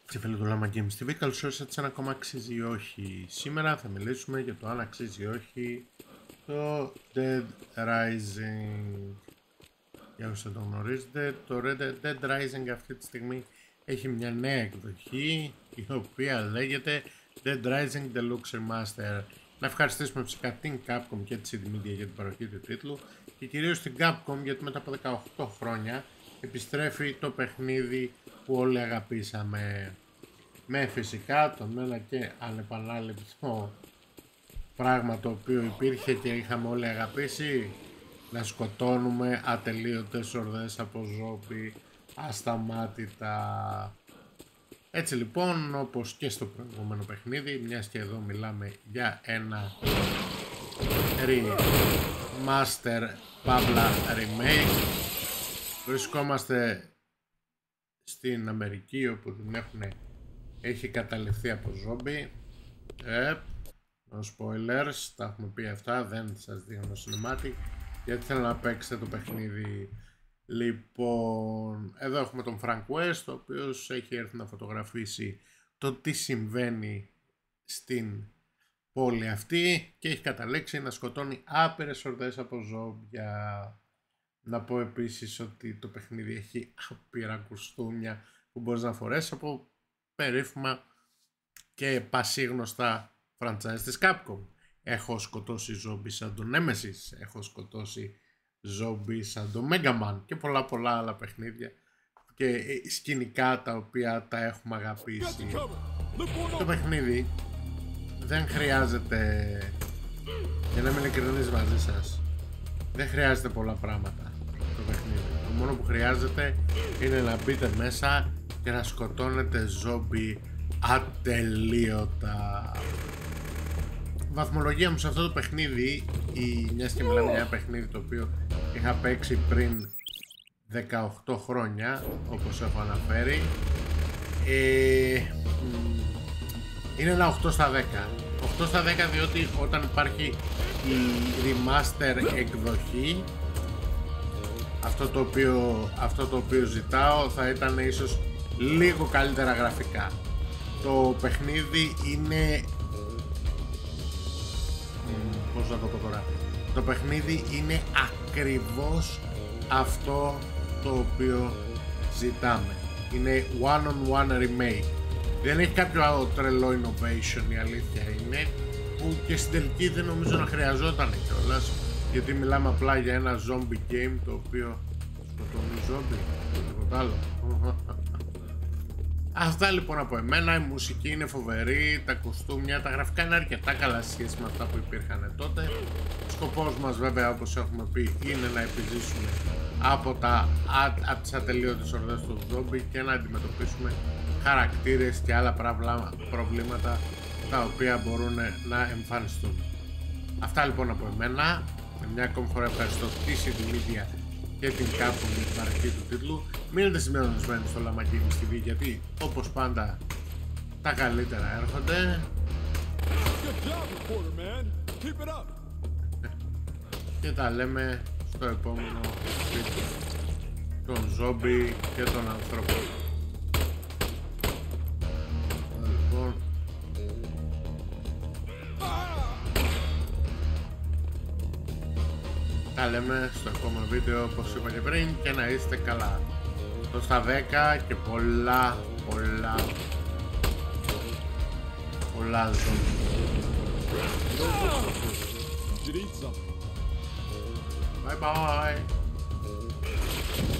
Και φίλοι του Llama Games TV, καλώς ήρθατε σε ένα ακόμα αξίζει ή όχι. Σήμερα θα μιλήσουμε για το αν αξίζει ή όχι το Dead Rising. Για όσοι δεν το γνωρίζετε, το Dead Rising αυτή τη στιγμή έχει μια νέα εκδοχή, η οποία λέγεται Dead Rising Deluxe Remaster. Να ευχαριστήσουμε φυσικά την Capcom και τη CD Media για την παροχή του τίτλου και κυρίως την Capcom, γιατί μετά από 18 χρόνια επιστρέφει το παιχνίδι που όλοι αγαπήσαμε, με φυσικά τον ένα και ανεπανάληπτο πράγμα το οποίο υπήρχε και είχαμε όλοι αγαπήσει: να σκοτώνουμε ατελείωτες ορδές από ζόμπι ασταμάτητα. Έτσι λοιπόν, όπως και στο προηγούμενο παιχνίδι, μιας και εδώ μιλάμε για ένα remaster παύλα remake, βρισκόμαστε στην Αμερική, όπου την έχει καταληφθεί από ζόμπι. No spoilers, τα έχουμε πει αυτά, δεν σας δείχνω cinematic γιατί θέλω να παίξετε το παιχνίδι. Λοιπόν, εδώ έχουμε τον Frank West, ο οποίος έχει έρθει να φωτογραφίσει το τι συμβαίνει στην πόλη αυτή και έχει καταλήξει να σκοτώνει άπειρες ορδές από ζόμπια. Να πω επίσης ότι το παιχνίδι έχει άπειρα κουστούμια που μπορείς να φορέσεις από περίφημα και πασίγνωστα franchise της Capcom. Έχω σκοτώσει ζόμπι σαν τον Nemesis, έχω σκοτώσει ζόμπι σαν τον Mega Man και πολλά άλλα παιχνίδια και σκηνικά τα οποία τα έχουμε αγαπήσει. Το παιχνίδι δεν χρειάζεται, για να είμαι ειλικρινής μαζί σας, δεν χρειάζεται πολλά πράγματα το παιχνίδι. Το μόνο που χρειάζεται είναι να μπείτε μέσα και να σκοτώνετε ζόμπι ατελείωτα. Βαθμολογία μου σε αυτό το παιχνίδι, μιας και μιλάμε για ένα παιχνίδι το οποίο είχα παίξει πριν 18 χρόνια, όπως έχω αναφέρει, είναι ένα 8 στα 10. 8 στα 10 διότι όταν υπάρχει η remaster εκδοχή, αυτό το οποίο ζητάω θα ήταν ίσως λίγο καλύτερα γραφικά. Το παιχνίδι είναι... πώς να το πω τώρα? Το παιχνίδι είναι ακριβώς αυτό το οποίο ζητάμε. Είναι one-on-one remake. Δεν έχει κάποιο άλλο τρελό innovation, η αλήθεια είναι, που και στην τελική δεν νομίζω να χρειαζόταν κιόλας, γιατί μιλάμε απλά για ένα zombie game το οποίο σκοτώνει zombie, τίποτα άλλο. Αυτά λοιπόν από εμένα. Η μουσική είναι φοβερή, τα κοστούμια, τα γραφικά είναι αρκετά καλά σε σχέση με αυτά που υπήρχαν τότε. Ο σκοπός μας βέβαια, όπως έχουμε πει, είναι να επιζήσουμε από τις ατελείωτες ορδές του ζόμπι και να αντιμετωπίσουμε χαρακτήρες και άλλα προβλήματα τα οποία μπορούν να εμφανιστούν. Αυτά λοιπόν από εμένα. Μια ακόμη φορά ευχαριστώ τη CD Media και την Capcom για την παροχή του τίτλου. Μείνετε συντονισμένοι στο Llama Games TV, γιατί όπως πάντα τα καλύτερα έρχονται. Και τα λέμε στο επόμενο βίντεο, των ζόμπι και των ανθρώπων. Λοιπόν, τα λέμε στο επόμενο βίντεο, όπως είπα και πριν, και να είστε καλά. Το στα 10 και πολλά ζώα. Bye bye.